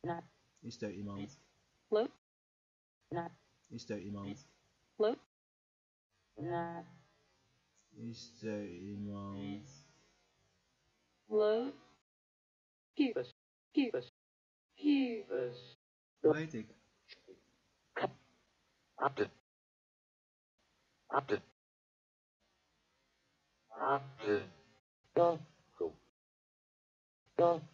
Is er iemand? Hallo? Is er iemand? Hallo? Is er iemand? Hallo? Keepers. Keepers. Keepers. Dat weet ik. Apte. Apte. Apte. Go. Go. Go.